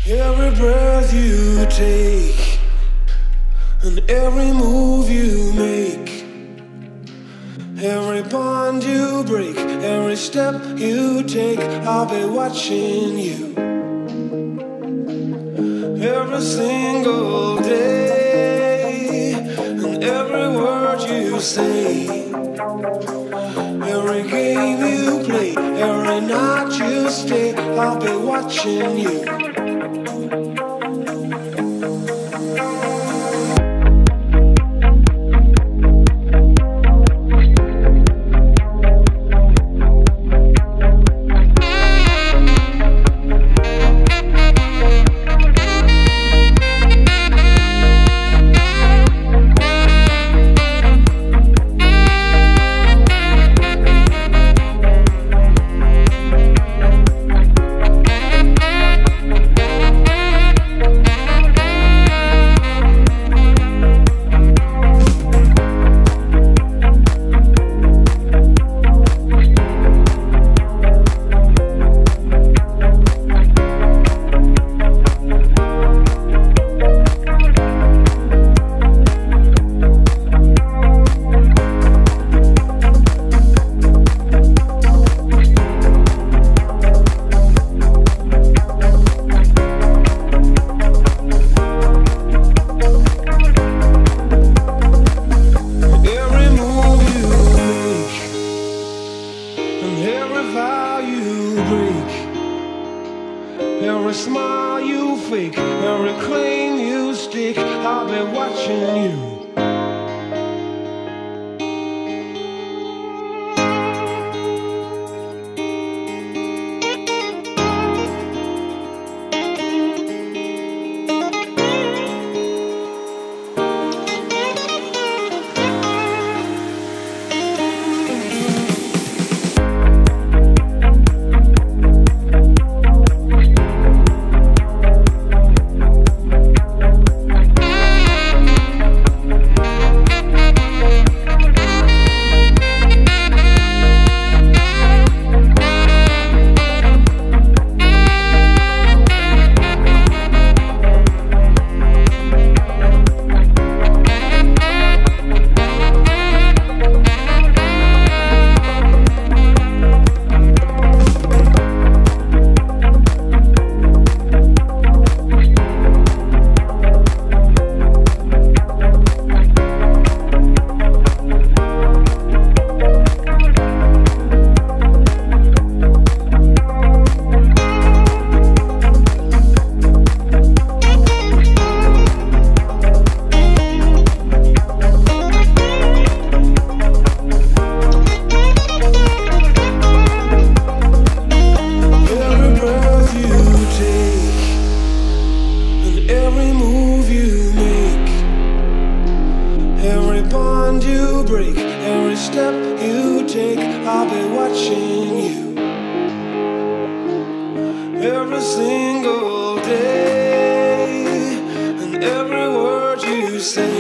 Every breath you take and every move you make, every bond you break, every step you take, I'll be watching you. Every single day and every word you say, every game you play, every night you stay, I'll be watching you. Every smile you fake, every claim you stick, I'll be watching you. Every step you take, I'll be watching you. Every single day and every word you say.